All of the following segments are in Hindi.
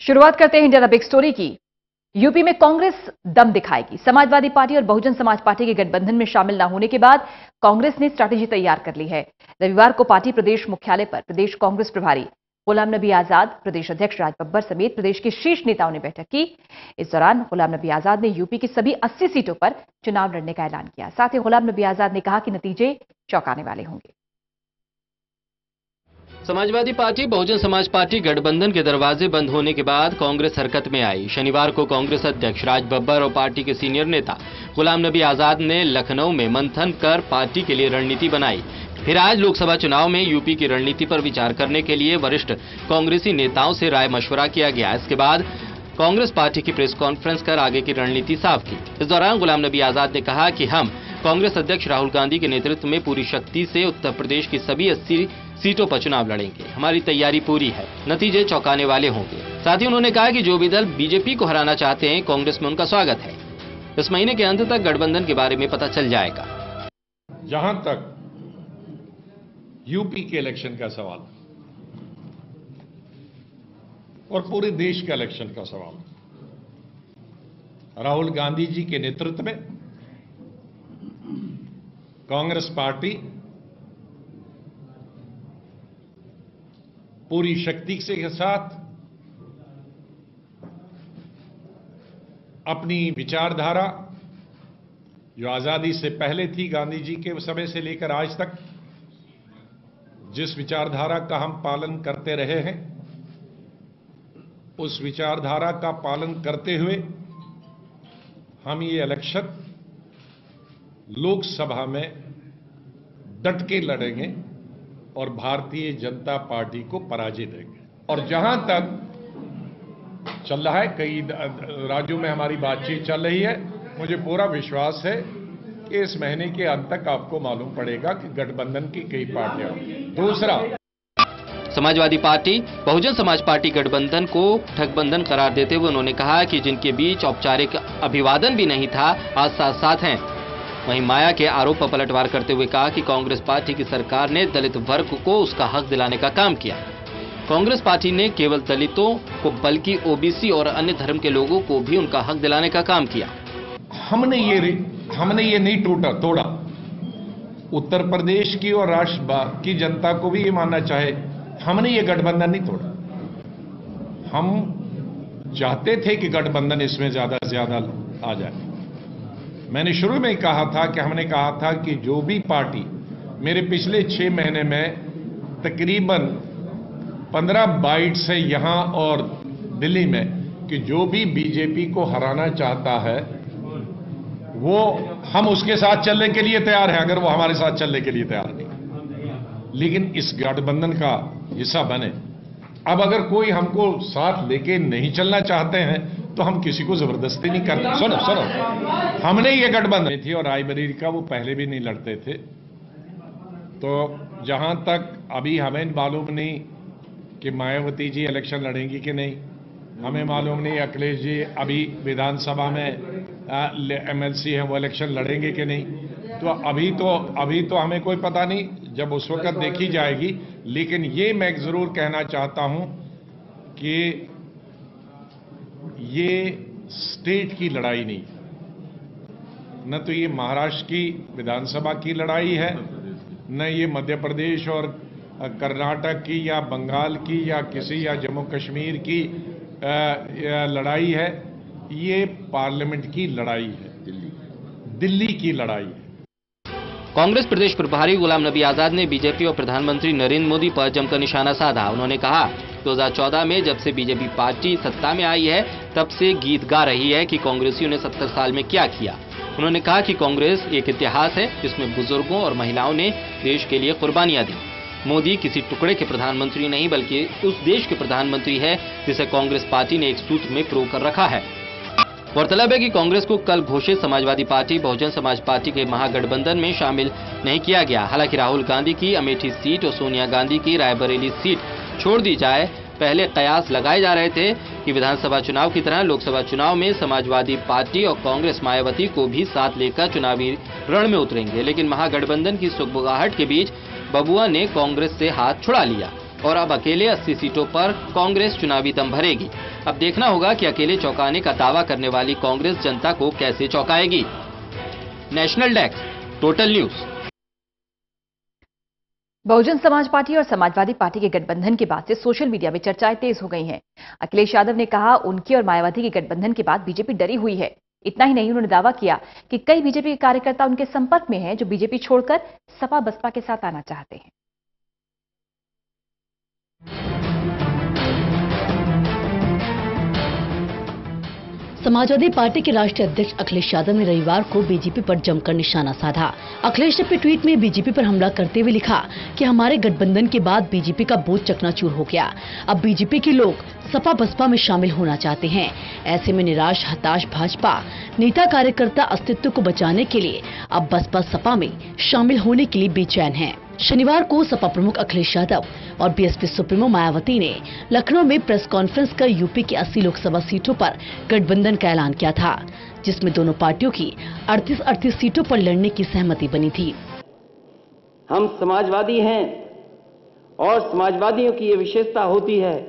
शुरुआत करते हैं इंडिया द बिग स्टोरी की। यूपी में कांग्रेस दम दिखाएगी। समाजवादी पार्टी और बहुजन समाज पार्टी के गठबंधन में शामिल न होने के बाद कांग्रेस ने स्ट्रैटेजी तैयार कर ली है। रविवार को पार्टी प्रदेश मुख्यालय पर प्रदेश कांग्रेस प्रभारी गुलाम नबी आजाद, प्रदेश अध्यक्ष राज बब्बर समेत प्रदेश के शीर्ष नेताओं ने बैठक की। इस दौरान गुलाम नबी आजाद ने यूपी की सभी 80 सीटों पर चुनाव लड़ने का ऐलान किया। साथ ही गुलाम नबी आजाद ने कहा कि नतीजे चौंकाने वाले होंगे। समाजवादी पार्टी बहुजन समाज पार्टी गठबंधन के दरवाजे बंद होने के बाद कांग्रेस हरकत में आई। शनिवार को कांग्रेस अध्यक्ष राज बब्बर और पार्टी के सीनियर नेता गुलाम नबी आजाद ने लखनऊ में मंथन कर पार्टी के लिए रणनीति बनाई। फिर आज लोकसभा चुनाव में यूपी की रणनीति पर विचार करने के लिए वरिष्ठ कांग्रेसी नेताओं से राय मशवरा किया गया। इसके बाद कांग्रेस पार्टी की प्रेस कॉन्फ्रेंस कर आगे की रणनीति साफ की। इस दौरान गुलाम नबी आजाद ने कहा कि हम कांग्रेस अध्यक्ष राहुल गांधी के नेतृत्व में पूरी शक्ति से उत्तर प्रदेश की सभी 80 सीटों पर चुनाव लड़ेंगे। हमारी तैयारी पूरी है, नतीजे चौंकाने वाले होंगे। साथ ही उन्होंने कहा कि जो भी दल बीजेपी को हराना चाहते हैं, कांग्रेस में उनका स्वागत है। इस महीने के अंत तक गठबंधन के बारे में पता चल जाएगा। जहां तक यूपी के इलेक्शन का सवाल और पूरे देश के इलेक्शन का सवाल, राहुल गांधी जी के नेतृत्व में कांग्रेस पार्टी पूरी शक्ति के साथ अपनी विचारधारा जो आजादी से पहले थी, गांधी जी के समय से लेकर आज तक जिस विचारधारा का हम पालन करते रहे हैं, उस विचारधारा का पालन करते हुए हम ये इलेक्शन लोकसभा में डट के लड़ेंगे और भारतीय जनता पार्टी को पराजय देंगे। और जहां तक चल रहा है, कई राज्यों में हमारी बातचीत चल रही है, मुझे पूरा विश्वास है कि इस महीने के अंत तक आपको मालूम पड़ेगा कि गठबंधन की कई पार्टियां। दूसरा, समाजवादी पार्टी बहुजन समाज पार्टी गठबंधन को ठगबंधन करार देते हुए उन्होंने कहा कि जिनके बीच औपचारिक अभिवादन भी नहीं था, आज साथ साथ हैं। वहीं माया के आरोप पर पलटवार करते हुए कहा कि कांग्रेस पार्टी की सरकार ने दलित वर्ग को उसका हक दिलाने का काम किया। कांग्रेस पार्टी ने केवल दलितों को बल्कि ओबीसी और अन्य धर्म के लोगों को भी उनका हक दिलाने का काम किया। हमने ये नहीं तोड़ा। उत्तर प्रदेश की और राष्ट्र की जनता को भी ये मानना चाहे, हमने ये गठबंधन नहीं तोड़ा। हम चाहते थे कि गठबंधन इसमें ज्यादा से ज्यादा आ जाए। मैंने शुरू में कहा था कि हमने कहा था कि जो भी पार्टी मेरे पिछले 6 महीने में तकरीबन 15 बाइट्स है यहां और दिल्ली में, कि जो भी बीजेपी को हराना चाहता है वो हम उसके साथ चलने के लिए तैयार हैं, अगर वो हमारे साथ चलने के लिए तैयार नहीं, लेकिन इस गठबंधन का हिस्सा बने। अब अगर कोई हमको साथ लेके नहीं चलना चाहते हैं तो हम किसी को जबरदस्ती नहीं करते। सुनो, हमने ये गठबंधन थी और रायबरेली का वो पहले भी नहीं लड़ते थे। तो जहां तक अभी हमें मालूम नहीं कि मायावती जी इलेक्शन लड़ेंगी कि नहीं, हमें मालूम नहीं अखिलेश जी अभी विधानसभा में एमएलसी हैं वो इलेक्शन लड़ेंगे कि नहीं, तो अभी तो हमें कोई पता नहीं, जब उस वक्त देखी जाएगी। लेकिन ये मैं जरूर कहना चाहता हूं कि ये स्टेट की लड़ाई नहीं, न तो ये महाराष्ट्र की विधानसभा की लड़ाई है, न ये मध्य प्रदेश और कर्नाटक की या बंगाल की या जम्मू कश्मीर की लड़ाई है। ये पार्लियामेंट की लड़ाई है, दिल्ली की लड़ाई है। कांग्रेस प्रदेश प्रभारी गुलाम नबी आजाद ने बीजेपी और प्रधानमंत्री नरेंद्र मोदी पर जमकर निशाना साधा। उन्होंने कहा 2014 में जब से बीजेपी पार्टी सत्ता में आई है, तब से गीत गा रही है कि कांग्रेसियों ने 70 साल में क्या किया। उन्होंने कहा कि कांग्रेस एक इतिहास है जिसमें बुजुर्गों और महिलाओं ने देश के लिए कुर्बानियां दी। मोदी किसी टुकड़े के प्रधानमंत्री नहीं बल्कि उस देश के प्रधानमंत्री है जिसे कांग्रेस पार्टी ने एक सूत्र में पिरो कर रखा है। गौरतलब है कि कांग्रेस को कल घोषित समाजवादी पार्टी बहुजन समाज पार्टी के महागठबंधन में शामिल नहीं किया गया। हालांकि राहुल गांधी की अमेठी सीट और सोनिया गांधी की रायबरेली सीट छोड़ दी जाए, पहले कयास लगाए जा रहे थे कि विधानसभा चुनाव की तरह लोकसभा चुनाव में समाजवादी पार्टी और कांग्रेस मायावती को भी साथ लेकर चुनावी रण में उतरेंगे। लेकिन महागठबंधन की सुगबुगाहट के बीच बबुआ ने कांग्रेस से हाथ छुड़ा लिया और अब अकेले 80 सीटों पर कांग्रेस चुनावी दम भरेगी। अब देखना होगा कि अकेले चौंकाने का दावा करने वाली कांग्रेस जनता को कैसे चौंकाएगी। National desk, total news. Bahujan Samaj party और समाजवादी पार्टी के गठबंधन के बाद से सोशल मीडिया में चर्चाएं तेज हो गई हैं। अखिलेश यादव ने कहा, उनके और मायावती के गठबंधन के बाद बीजेपी डरी हुई है। इतना ही नहीं, उन्होंने दावा किया कि कई बीजेपी के कार्यकर्ता उनके संपर्क में हैं जो बीजेपी छोड़कर सपा बसपा के साथ आना चाहते हैं। समाजवादी पार्टी के राष्ट्रीय अध्यक्ष अखिलेश यादव ने रविवार को बीजेपी पर जमकर निशाना साधा। अखिलेश ने अपने ट्वीट में बीजेपी पर हमला करते हुए लिखा कि हमारे गठबंधन के बाद बीजेपी का बूथ चकनाचूर हो गया। अब बीजेपी के लोग सपा बसपा में शामिल होना चाहते हैं। ऐसे में निराश हताश भाजपा नेता कार्यकर्ता अस्तित्व को बचाने के लिए अब बसपा सपा में शामिल होने के लिए बेचैन हैं। शनिवार को सपा प्रमुख अखिलेश यादव और बीएसपी सुप्रीमो मायावती ने लखनऊ में प्रेस कॉन्फ्रेंस कर यूपी की 80 लोकसभा सीटों पर गठबंधन का ऐलान किया था, जिसमें दोनों पार्टियों की 38 सीटों पर लड़ने की सहमति बनी थी। हम समाजवादी हैं और समाजवादियों की ये विशेषता होती है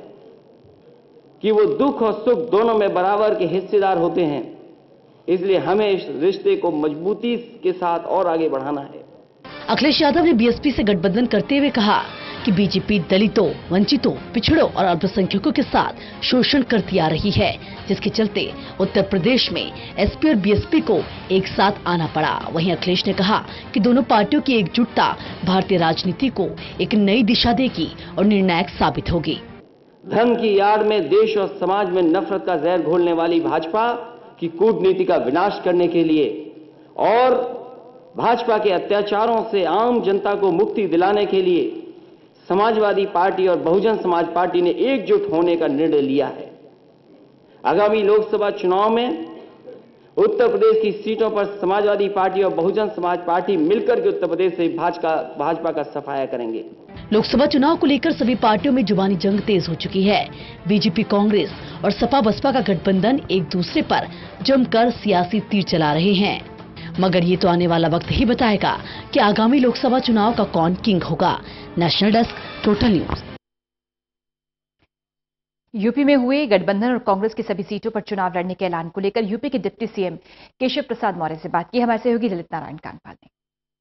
कि वो दुख और सुख दोनों में बराबर के हिस्सेदार होते हैं। इसलिए हमें इस रिश्ते को मजबूती के साथ और आगे बढ़ाना है। अखिलेश यादव ने बीएसपी से गठबंधन करते हुए कहा कि बीजेपी दलितों, वंचितों, पिछड़ों और अल्पसंख्यकों के साथ शोषण करती आ रही है, जिसके चलते उत्तर प्रदेश में एसपी और बीएसपी को एक साथ आना पड़ा। वहीं अखिलेश ने कहा कि दोनों पार्टियों की एकजुटता भारतीय राजनीति को एक नई दिशा देगी और निर्णायक साबित होगी। धर्म की आड़ में देश और समाज में नफरत का जहर घोलने वाली भाजपा की कूटनीति का विनाश करने के लिए और भाजपा के अत्याचारों से आम जनता को मुक्ति दिलाने के लिए समाजवादी पार्टी और बहुजन समाज पार्टी ने एकजुट होने का निर्णय लिया है। आगामी लोकसभा चुनाव में उत्तर प्रदेश की सीटों पर समाजवादी पार्टी और बहुजन समाज पार्टी मिलकर के उत्तर प्रदेश से भाजपा का सफाया करेंगे। लोकसभा चुनाव को लेकर सभी पार्टियों में जुबानी जंग तेज हो चुकी है। बीजेपी, कांग्रेस और सपा बसपा का गठबंधन एक दूसरे पर जमकर सियासी तीर चला रहे हैं, मगर ये तो आने वाला वक्त ही बताएगा कि आगामी लोकसभा चुनाव का कौन किंग होगा। National desk, total news. UP में हुए गठबंधन और कांग्रेस की सभी सीटों पर चुनाव लड़ने के ऐलान को लेकर यूपी के डिप्टी सीएम केशव प्रसाद मौर्य से बात की हमारे सहयोगी ललित नारायण कांडपाल ने।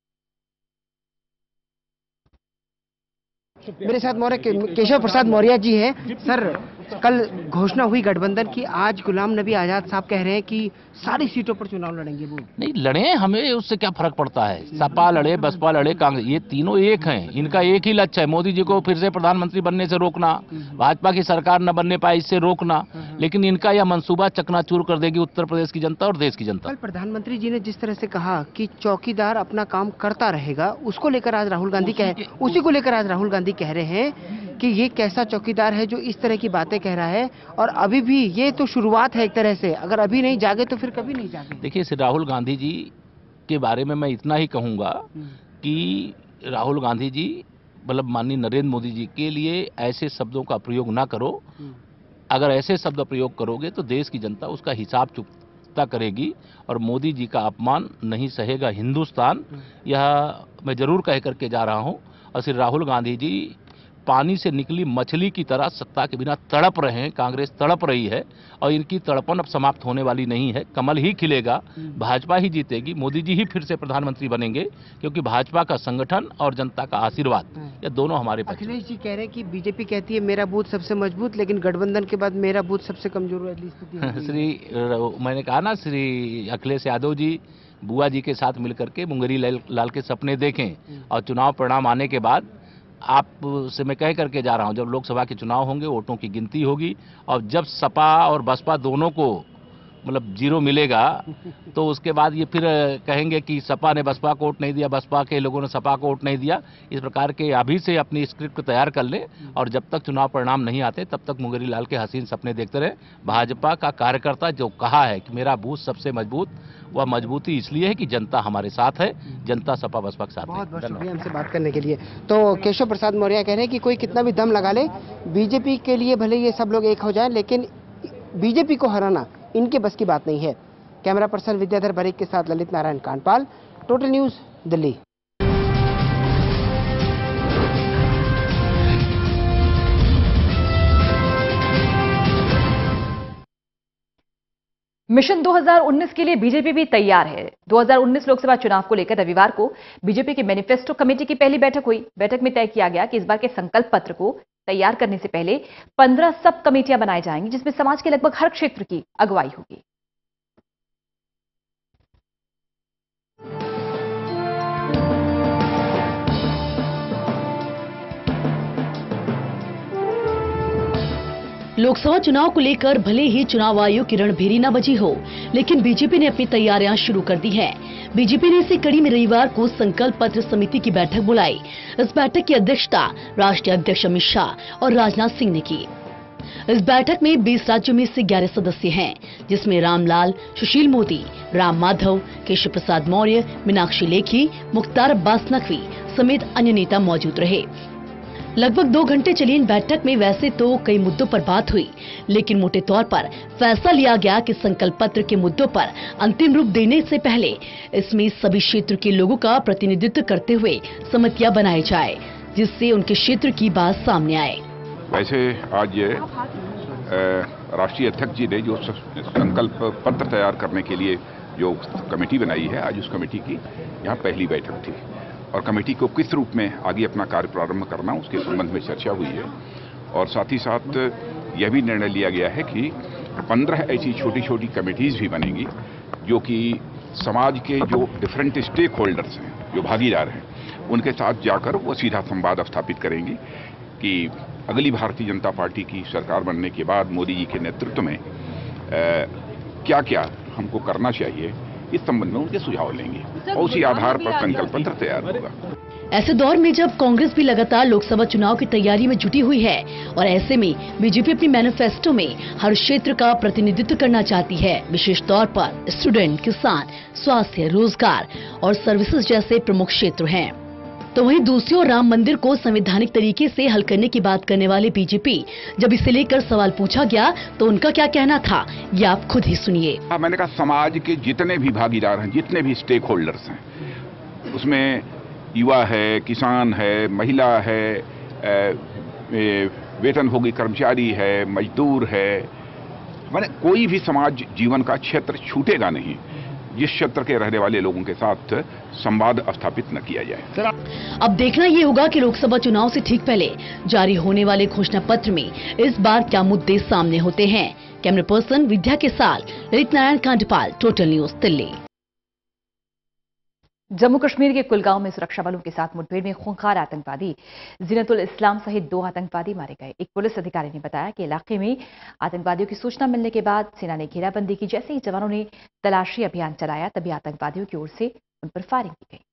मेरे साथ मौर्य केशव प्रसाद मौर्य जी हैं। सर, कल घोषणा हुई गठबंधन की, आज गुलाम नबी आजाद साहब कह रहे हैं कि सारी सीटों पर चुनाव लड़ेंगे। वो नहीं लड़े, हमें उससे क्या फर्क पड़ता है। सपा लड़े, बसपा लड़े, कांग्रेस, ये तीनों एक हैं। इनका एक ही लक्ष्य है, मोदी जी को फिर से प्रधानमंत्री बनने से रोकना, भाजपा की सरकार न बनने पाए इससे रोकना। लेकिन इनका यह मंसूबा चकनाचूर कर देगी उत्तर प्रदेश की जनता और देश की जनता। कल प्रधानमंत्री जी ने जिस तरह से कहा कि चौकीदार अपना काम करता रहेगा, उसको लेकर आज राहुल गांधी कह रहे हैं कि ये कैसा चौकीदार है जो इस तरह की बातें कह रहा है। और अभी भी ये तो शुरुआत है एक तरह से, अगर अभी नहीं जागे तो फिर कभी नहीं जागे। देखिए, राहुल गांधी जी के बारे में मैं इतना ही कहूंगा कि राहुल गांधी जी मतलब माननीय नरेंद्र मोदी जी के लिए ऐसे शब्दों का प्रयोग ना करो। अगर ऐसे शब्द प्रयोग करोगे तो देश की जनता उसका हिसाब चुकता करेगी और मोदी जी का अपमान नहीं सहेगा हिंदुस्तान। यह मैं जरूर कह करके जा रहा हूं। और श्री राहुल गांधी जी पानी से निकली मछली की तरह सत्ता के बिना तड़प रहे हैं। कांग्रेस तड़प रही है और इनकी तड़पन अब समाप्त होने वाली नहीं है। कमल ही खिलेगा, भाजपा ही जीतेगी, मोदी जी ही फिर से प्रधानमंत्री बनेंगे, क्योंकि भाजपा का संगठन और जनता का आशीर्वाद ये दोनों हमारे पक्ष। अखिलेश जी कह रहे हैं कि बीजेपी कहती है मेरा बूथ सबसे मजबूत, लेकिन गठबंधन के बाद मेरा बूथ सबसे कमजोर श्री मैंने कहा ना, श्री अखिलेश यादव जी बुआ जी के साथ मिलकर के मुंगेरी लाल के सपने देखें और चुनाव परिणाम आने के बाद आप से मैं कह करके जा रहा हूं, जब लोकसभा के चुनाव होंगे वोटों की गिनती होगी और जब सपा और बसपा दोनों को मतलब जीरो मिलेगा तो उसके बाद ये फिर कहेंगे कि सपा ने बसपा को वोट नहीं दिया, बसपा के लोगों ने सपा को वोट नहीं दिया। इस प्रकार के अभी से अपनी स्क्रिप्ट तैयार कर लें और जब तक चुनाव परिणाम नहीं आते तब तक मुंगेरी लाल के हसीन सपने देखते रहे। भाजपा का कार्यकर्ता जो कहा है कि मेरा बूथ सबसे मजबूत, वह मजबूती इसलिए है कि जनता हमारे साथ है, जनता सपा बसपा के साथ है। बहुत बहुत शुक्रिया हमसे बात करने के लिए। तो केशव प्रसाद मौर्य कह रहे हैं कि कोई कितना भी दम लगा ले, बीजेपी के लिए भले ये सब लोग एक हो जाएं, लेकिन बीजेपी को हराना इनके बस की बात नहीं है। कैमरा पर्सन विद्याधर बरीक के साथ Lalit Narayan Kandpal, total news, Delhi. Mission 2019 के लिए बीजेपी भी तैयार है। 2019 लोकसभा चुनाव को लेकर रविवार को बीजेपी की मैनिफेस्टो कमेटी की पहली बैठक हुई। बैठक में तय किया गया कि इस बार के संकल्प पत्र को तैयार करने से पहले 15 सब कमेटियां बनाई जाएंगी, जिसमें समाज के लगभग हर क्षेत्र की अगुवाई होगी। लोकसभा चुनाव को लेकर भले ही चुनाव आयोग की रणभेरी न बजी हो, लेकिन बीजेपी ने अपनी तैयारियां शुरू कर दी है। बीजेपी ने इसी कड़ी में रविवार को संकल्प पत्र समिति की बैठक बुलाई। इस बैठक की अध्यक्षता राष्ट्रीय अध्यक्ष अमित शाह और राजनाथ सिंह ने की। इस बैठक में 20 राज्यों में से 11 सदस्य हैं, जिसमें रामलाल, सुशील मोदी, राम माधव, केशव प्रसाद मौर्य, मीनाक्षी लेखी, मुख्तार अब्बास नकवी समेत अन्य नेता मौजूद रहे। लगभग 2 घंटे चली इन बैठक में वैसे तो कई मुद्दों पर बात हुई, लेकिन मोटे तौर पर फैसला लिया गया कि संकल्प पत्र के मुद्दों पर अंतिम रूप देने से पहले इसमें सभी क्षेत्र के लोगों का प्रतिनिधित्व करते हुए समितियां बनाई जाए, जिससे उनके क्षेत्र की बात सामने आए। वैसे आज राष्ट्रीय अध्यक्ष जी ने जो संकल्प पत्र तैयार करने के लिए जो कमेटी बनाई है, आज उस कमेटी की यहाँ पहली बैठक थी और कमेटी को किस रूप में आगे अपना कार्य प्रारंभ करना उसके संबंध में चर्चा हुई है। और साथ ही साथ यह भी निर्णय लिया गया है कि 15 ऐसी छोटी छोटी कमेटीज भी बनेंगी जो कि समाज के जो डिफरेंट स्टेक होल्डर्स हैं, जो भागीदार हैं, उनके साथ जाकर वो सीधा संवाद स्थापित करेंगी कि अगली भारतीय जनता पार्टी की सरकार बनने के बाद मोदी जी के नेतृत्व में क्या क्या हमको करना चाहिए, इस संबंध में उनके सुझाव लेंगे और उसी आधार पर संकल्प पत्र तैयार होगा। ऐसे दौर में जब कांग्रेस भी लगातार लोकसभा चुनाव की तैयारी में जुटी हुई है और ऐसे में बीजेपी अपनी मैनिफेस्टो में हर क्षेत्र का प्रतिनिधित्व करना चाहती है, विशेष तौर पर स्टूडेंट, किसान, स्वास्थ्य, रोजगार और सर्विसेज जैसे प्रमुख क्षेत्र हैं। तो वहीं दूसरी ओर राम मंदिर को संवैधानिक तरीके से हल करने की बात करने वाले बीजेपी जब इसे लेकर सवाल पूछा गया तो उनका क्या कहना था, ये आप खुद ही सुनिए। मैंने कहा समाज के जितने भी भागीदार हैं, जितने भी स्टेक होल्डर्स हैं, उसमें युवा है, किसान है, महिला है, वेतनभोगी कर्मचारी है, मजदूर है, मैंने कोई भी समाज जीवन का क्षेत्र छूटेगा नहीं जिस क्षेत्र के रहने वाले लोगों के साथ संवाद स्थापित न किया जाए। अब देखना ये होगा कि लोकसभा चुनाव से ठीक पहले जारी होने वाले घोषणा पत्र में इस बार क्या मुद्दे सामने होते हैं। कैमरा पर्सन विद्या के साथ ललित नारायण कांडपाल, टोटल न्यूज, दिल्ली। जम्मू कश्मीर के कुलगांव में सुरक्षा बलों के साथ मुठभेड़ में खूंखार आतंकवादी जीनतुल इस्लाम सहित 2 आतंकवादी मारे गए। एक पुलिस अधिकारी ने बताया कि इलाके में आतंकवादियों की सूचना मिलने के बाद सेना ने घेराबंदी की। जैसे ही जवानों ने तलाशी अभियान चलाया, तभी आतंकवादियों की ओर से उन पर फायरिंग की गई।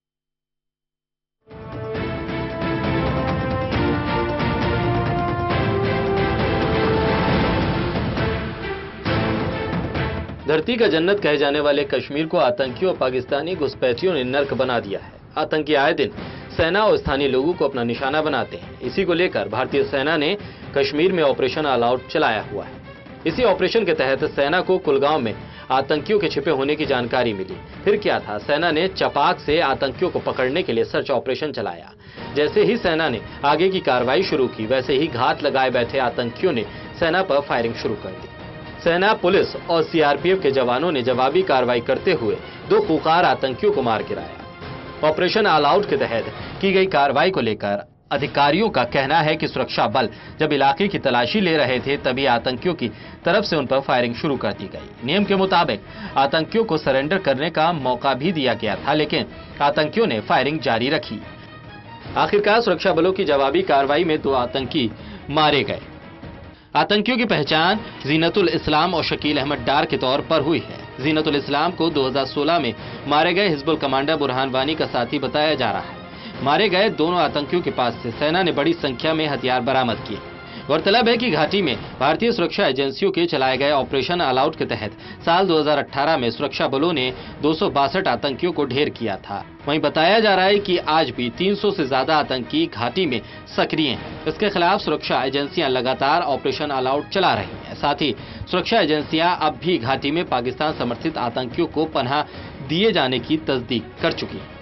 धरती का जन्नत कहे जाने वाले कश्मीर को आतंकियों और पाकिस्तानी घुसपैठियों ने नर्क बना दिया है। आतंकी आए दिन सेना और स्थानीय लोगों को अपना निशाना बनाते हैं। इसी को लेकर भारतीय सेना ने कश्मीर में ऑपरेशन ऑल आउट चलाया हुआ है। इसी ऑपरेशन के तहत सेना को कुलगांव में आतंकियों के छिपे होने की जानकारी मिली। फिर क्या था, सेना ने चपाक से आतंकियों को पकड़ने के लिए सर्च ऑपरेशन चलाया। जैसे ही सेना ने आगे की कार्रवाई शुरू की, वैसे ही घात लगाए बैठे आतंकियों ने सेना पर फायरिंग शुरू कर दी। सेना, पुलिस और सीआरपीएफ के जवानों ने जवाबी कार्रवाई करते हुए 2 खूंखार आतंकियों को मार गिराया। ऑपरेशन ऑल आउट के तहत की गई कार्रवाई को लेकर अधिकारियों का कहना है कि सुरक्षा बल जब इलाके की तलाशी ले रहे थे, तभी आतंकियों की तरफ से उन पर फायरिंग शुरू कर दी गई। नियम के मुताबिक आतंकियों को सरेंडर करने का मौका भी दिया गया था, लेकिन आतंकियों ने फायरिंग जारी रखी। आखिरकार सुरक्षा बलों की जवाबी कार्रवाई में 2 आतंकी मारे गए। आतंकियों की पहचान जीनतुल इस्लाम और शकील अहमद डार के तौर पर हुई है। जीनतुल इस्लाम को 2016 में मारे गए हिजबुल कमांडर बुरहान वानी का साथी बताया जा रहा है। मारे गए दोनों आतंकियों के पास से सेना ने बड़ी संख्या में हथियार बरामद किए। गौरतलब है कि घाटी में भारतीय सुरक्षा एजेंसियों के चलाए गए ऑपरेशन ऑल आउट के तहत साल 2018 में सुरक्षा बलों ने 262 आतंकियों को ढेर किया था। वहीं बताया जा रहा है कि आज भी 300 से ज्यादा आतंकी घाटी में सक्रिय हैं। इसके खिलाफ सुरक्षा एजेंसियां लगातार ऑपरेशन ऑल आउट चला रही हैं। साथ ही सुरक्षा एजेंसियां अब भी घाटी में पाकिस्तान समर्थित आतंकियों को पनाह दिए जाने की तस्दीक कर चुकी हैं।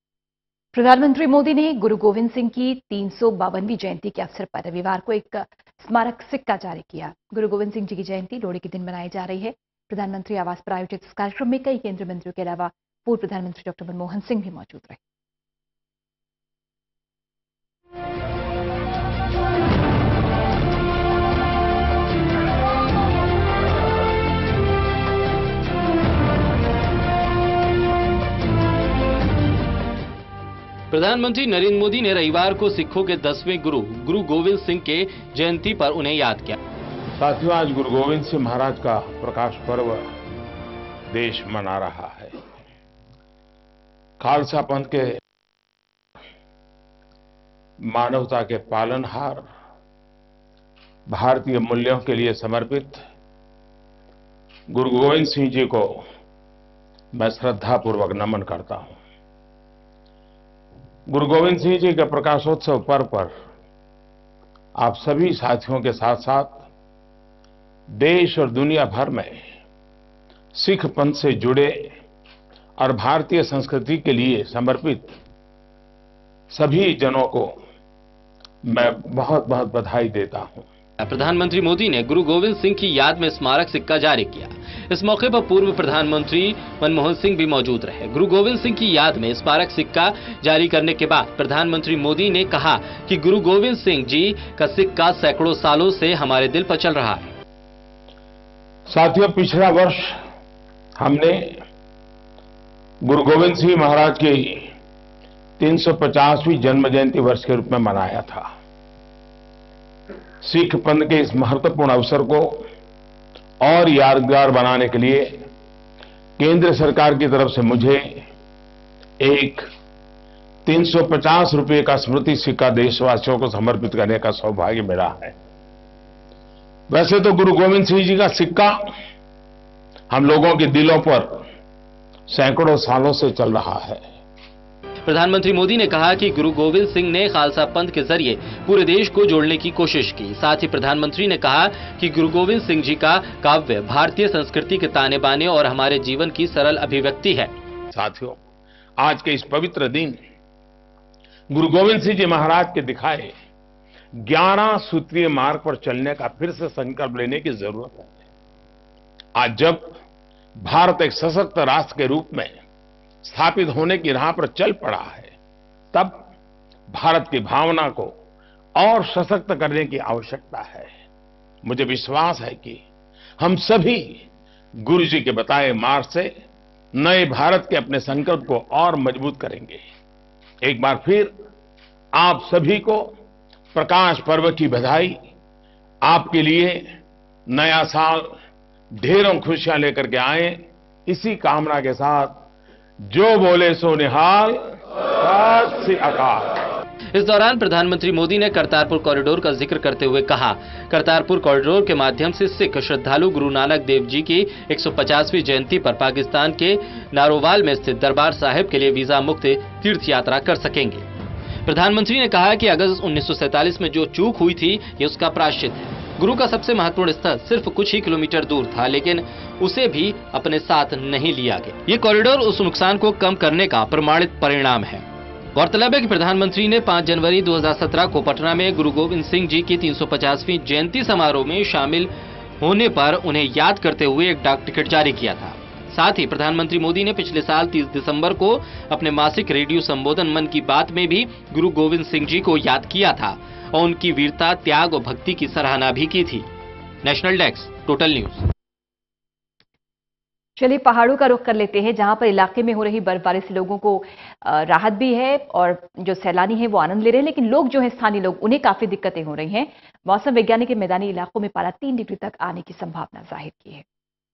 प्रधानमंत्री मोदी ने गुरु गोविंद सिंह की 352वीं जयंती के अवसर पर रविवार को एक स्मारक सिक्का जारी किया। गुरु गोविंद सिंह जी की जयंती लोहड़ी के दिन मनाई जा रही है। प्रधानमंत्री आवास पर आयोजित इस कार्यक्रम में कई केंद्रीय मंत्रियों के अलावा पूर्व प्रधानमंत्री डॉक्टर मनमोहन सिंह भी मौजूद रहे। प्रधानमंत्री नरेंद्र मोदी ने रविवार को सिखों के 10वें गुरु गुरु गोविंद सिंह के जयंती पर उन्हें याद किया। साथियों, आज गुरु गोविंद सिंह महाराज का प्रकाश पर्व देश मना रहा है। खालसा पंथ के मानवता के पालनहार, भारतीय मूल्यों के लिए समर्पित गुरु गोविंद सिंह जी को मैं श्रद्धापूर्वक नमन करता हूं। गुरु गोविंद सिंह जी के प्रकाशोत्सव पर्व पर आप सभी साथियों के साथ साथ देश और दुनिया भर में सिख पंथ से जुड़े और भारतीय संस्कृति के लिए समर्पित सभी जनों को मैं बहुत बहुत बधाई देता हूं। प्रधानमंत्री मोदी ने गुरु गोविंद सिंह की याद में स्मारक सिक्का जारी किया। इस मौके पर पूर्व प्रधानमंत्री मनमोहन सिंह भी मौजूद रहे। गुरु गोविंद सिंह की याद में स्मारक सिक्का जारी करने के बाद प्रधानमंत्री मोदी ने कहा कि गुरु गोविंद सिंह जी का सिक्का सैकड़ों सालों से हमारे दिल पर चल रहा है। साथियों, पिछला वर्ष हमने गुरु गोविंद सिंह महाराज की 350वीं जन्म जयंती वर्ष के रूप में मनाया था। सिख पंथ के इस महत्वपूर्ण अवसर को और यादगार बनाने के लिए केंद्र सरकार की तरफ से मुझे एक 350 रुपये का स्मृति सिक्का देशवासियों को समर्पित करने का सौभाग्य मिला है। वैसे तो गुरु गोविंद सिंह जी का सिक्का हम लोगों के दिलों पर सैकड़ों सालों से चल रहा है। प्रधानमंत्री मोदी ने कहा कि गुरु गोविंद सिंह ने खालसा पंथ के जरिए पूरे देश को जोड़ने की कोशिश की। साथ ही प्रधानमंत्री ने कहा कि गुरु गोविंद सिंह जी का काव्य भारतीय संस्कृति के ताने बाने और हमारे जीवन की सरल अभिव्यक्ति है। साथियों, आज के इस पवित्र दिन गुरु गोविंद सिंह जी महाराज के दिखाए 11 सूत्रीय मार्ग पर चलने का फिर से संकल्प लेने की जरूरत है। आज जब भारत एक सशक्त राष्ट्र के रूप में स्थापित होने की राह पर चल पड़ा है, तब भारत की भावना को और सशक्त करने की आवश्यकता है। मुझे विश्वास है कि हम सभी गुरु जी के बताए मार्ग से नए भारत के अपने संकल्प को और मजबूत करेंगे। एक बार फिर आप सभी को प्रकाश पर्व की बधाई। आपके लिए नया साल ढेरों खुशियां लेकर के आए, इसी कामना के साथ जो बोले सो निहाल, सत श्री अकाल। इस दौरान प्रधानमंत्री मोदी ने करतारपुर कॉरिडोर का जिक्र करते हुए कहा, करतारपुर कॉरिडोर के माध्यम से सिख श्रद्धालु गुरु नानक देव जी की 150वीं जयंती पर पाकिस्तान के नारोवाल में स्थित दरबार साहिब के लिए वीजा मुक्त तीर्थ यात्रा कर सकेंगे। प्रधानमंत्री ने कहा कि अगस्त 1947 में जो चूक हुई थी, ये उसका प्रायश्चित है। गुरु का सबसे महत्वपूर्ण स्थल सिर्फ कुछ ही किलोमीटर दूर था, लेकिन उसे भी अपने साथ नहीं लिया गया। ये कॉरिडोर उस नुकसान को कम करने का प्रमाणित परिणाम है। गौरतलब है कि प्रधानमंत्री ने 5 जनवरी 2017 को पटना में गुरु गोविंद सिंह जी की 350वीं जयंती समारोह में शामिल होने पर उन्हें याद करते हुए एक डाक टिकट जारी किया था। साथ ही प्रधानमंत्री मोदी ने पिछले साल 30 दिसंबर को अपने मासिक रेडियो संबोधन मन की बात में भी गुरु गोविंद सिंह जी को याद किया था और उनकी वीरता, त्याग और भक्ति की सराहना भी की थी। National desk, total news. चलिए पहाड़ों का रुख कर लेते हैं, जहां पर इलाके में हो रही बर्फबारी से लोगों को राहत भी है और जो सैलानी हैं वो आनंद ले रहे हैं, लेकिन लोग जो हैं स्थानीय लोग, उन्हें काफी दिक्कतें हो रही हैं। मौसम वैज्ञानिक ने मैदानी इलाकों में पारा 3 डिग्री तक आने की संभावना जाहिर की है।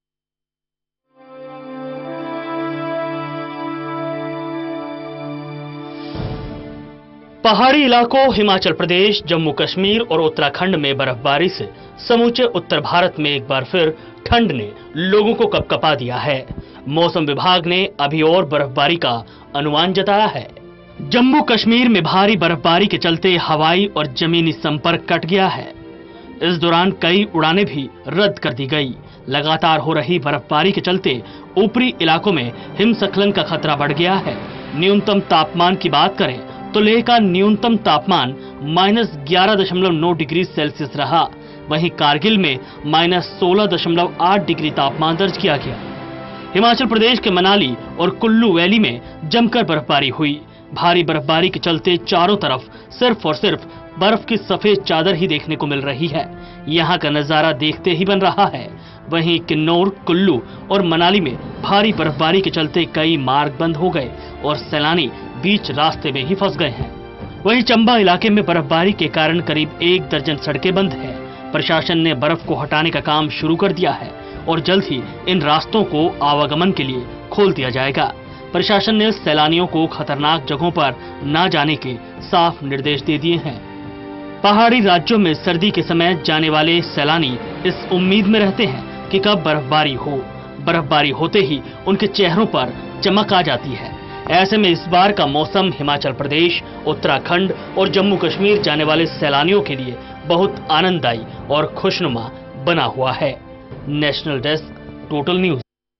पहाड़ी इलाकों हिमाचल प्रदेश, जम्मू कश्मीर और उत्तराखंड में बर्फबारी से समूचे उत्तर भारत में एक बार फिर ठंड ने लोगों को कपकपा दिया है। मौसम विभाग ने अभी और बर्फबारी का अनुमान जताया है। जम्मू कश्मीर में भारी बर्फबारी के चलते हवाई और जमीनी संपर्क कट गया है। इस दौरान कई उड़ानें भी रद्द कर दी गई। लगातार हो रही बर्फबारी के चलते ऊपरी इलाकों में हिमस्खलन का खतरा बढ़ गया है। न्यूनतम तापमान की बात करें तो लेह का न्यूनतम तापमान -11.9 डिग्री सेल्सियस रहा। वहीं कारगिल में -16.8 डिग्री तापमान दर्ज किया गया। हिमाचल प्रदेश के मनाली और कुल्लू वैली में जमकर बर्फबारी हुई। भारी बर्फबारी के चलते चारों तरफ सिर्फ और सिर्फ बर्फ की सफेद चादर ही देखने को मिल रही है। यहाँ का नजारा देखते ही बन रहा है। वहीं किन्नौर, कुल्लू और मनाली में भारी बर्फबारी के चलते कई मार्ग बंद हो गए और सैलानी बीच रास्ते में ही फंस गए हैं। वहीं चंबा इलाके में बर्फबारी के कारण करीब 1 दर्जन सड़कें बंद है। प्रशासन ने बर्फ को हटाने का काम शुरू कर दिया है और जल्द ही इन रास्तों को आवागमन के लिए खोल दिया जाएगा। प्रशासन ने सैलानियों को खतरनाक जगहों पर न जाने के साफ निर्देश दे दिए हैं। पहाड़ी राज्यों में सर्दी के समय जाने वाले सैलानी इस उम्मीद में रहते हैं कि कब बर्फबारी हो। बर्फबारी होते ही उनके चेहरों पर चमक आ जाती है। ऐसे में इस बार का मौसम हिमाचल प्रदेश, उत्तराखंड और जम्मू कश्मीर जाने वाले सैलानियों के लिए बहुत आनंददायी और खुशनुमा बना हुआ है। National desk, total news.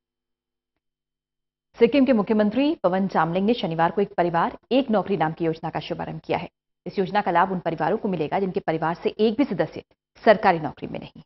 Sikkim के मुख्यमंत्री पवन चामलिंग ने शनिवार को एक परिवार एक नौकरी नाम की योजना का शुभारंभ किया है। इस योजना का लाभ उन परिवारों को मिलेगा जिनके परिवार से एक भी सदस्य सरकारी नौकरी में नहीं।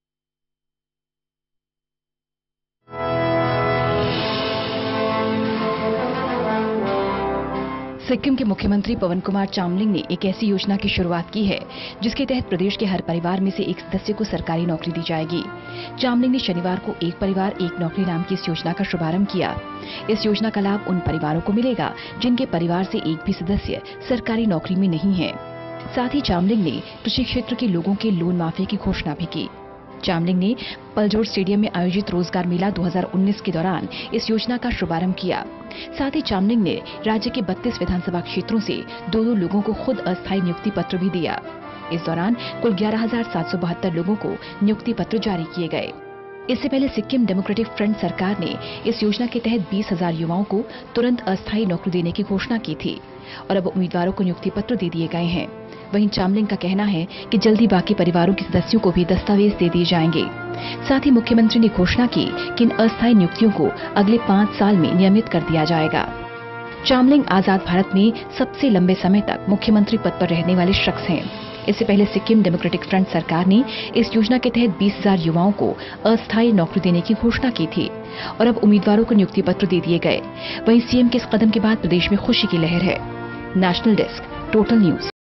सिक्किम के मुख्यमंत्री पवन कुमार चामलिंग ने एक ऐसी योजना की शुरुआत की है जिसके तहत प्रदेश के हर परिवार में से एक सदस्य को सरकारी नौकरी दी जाएगी। चामलिंग ने शनिवार को एक परिवार एक नौकरी नाम की इस योजना का शुभारंभ किया। इस योजना का लाभ उन परिवारों को मिलेगा जिनके परिवार से एक भी सदस्य सरकारी नौकरी में नहीं है। साथ ही चामलिंग ने कृषि क्षेत्र के लोगों के लोन माफी की घोषणा भी की। चामलिंग ने पलजोर स्टेडियम में आयोजित रोजगार मेला 2019 के दौरान इस योजना का शुभारंभ किया। साथ ही चामलिंग ने राज्य के 32 विधानसभा क्षेत्रों से 2-2 लोगों को खुद अस्थायी नियुक्ति पत्र भी दिया। इस दौरान कुल 11,772 लोगों को नियुक्ति पत्र जारी किए गए। इससे पहले सिक्किम डेमोक्रेटिक फ्रंट सरकार ने इस योजना के तहत 20,000 युवाओं को तुरंत अस्थायी नौकरी देने की घोषणा की थी और अब उम्मीदवारों को नियुक्ति पत्र दे दिए गए हैं। वहीं चामलिंग का कहना है कि जल्दी बाकी परिवारों के सदस्यों को भी दस्तावेज दे दिए जाएंगे। साथ ही मुख्यमंत्री ने घोषणा की कि इन अस्थायी नियुक्तियों को अगले 5 साल में नियमित कर दिया जाएगा। चामलिंग आजाद भारत में सबसे लंबे समय तक मुख्यमंत्री पद पर रहने वाले शख्स हैं। इससे पहले सिक्किम डेमोक्रेटिक फ्रंट सरकार ने इस योजना के तहत 20,000 युवाओं को अस्थायी नौकरी देने की घोषणा की थी और अब उम्मीदवारों को नियुक्ति पत्र दे दिए गए। वहीं सीएम के इस कदम के बाद प्रदेश में खुशी की लहर है। National desk, total news.